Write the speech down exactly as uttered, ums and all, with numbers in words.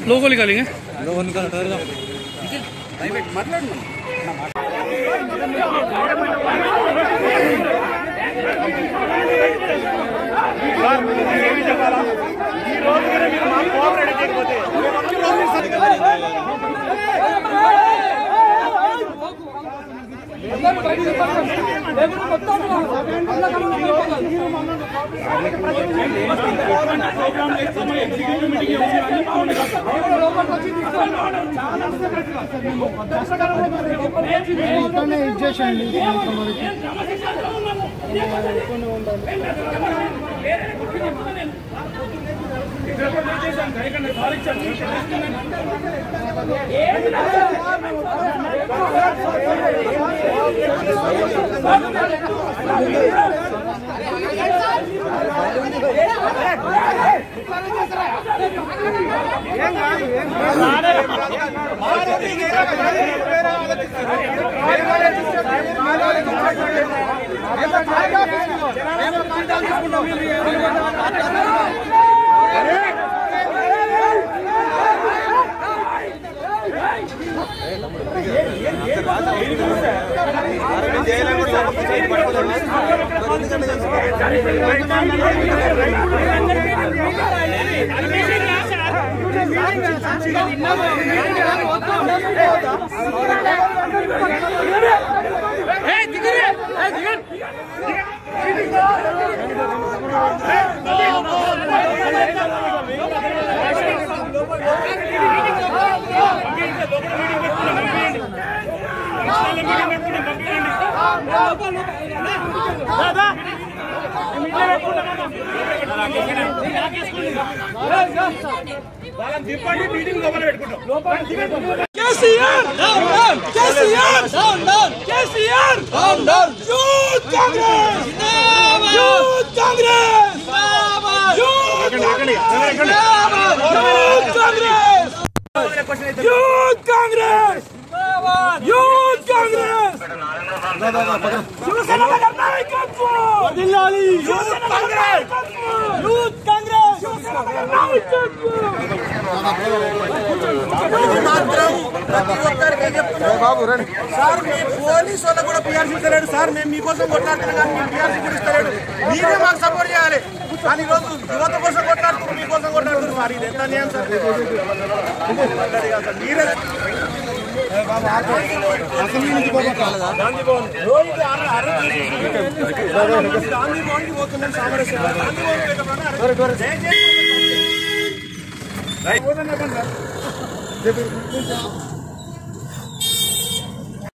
लोगो निकालेंगे लोगो निकाल KCR down down KCR down down KCR down down youth Congress జిందాబాద్ యూత్ కాంగ్రెస్ జిందాబాద్ యూత్ కాంగ్రెస్ యూత్ కాంగ్రెస్ జిందాబాద్ యూత్ కాంగ్రెస్ శివసేన నాయకత్వం వర్ధిల్లాలి youth Congress youth Congress sir మీ పోలీసు వాళ్ళకు కూడా పిఆర్సీ ఇస్తలేడు సార్. మేము మీకోసం కొట్లాడుతున్నాం కానీ మీ పిఆర్సీ కూడా ఇస్తలేడు. మీరే మాకు సపోర్ట్ చేయాలి. కానీ ఈరోజు యువత కోసం కొట్లాడుతున్నారు, మీకోసం కొట్లాడుతున్నారు సార్. ఇది ఎంత అన్యాయం సార్. మీరే గాంధీ భవన్ రోజుకి గాంధీ భవన్ కి పోతున్నాం సామరస్యం. గాంధీ భవన్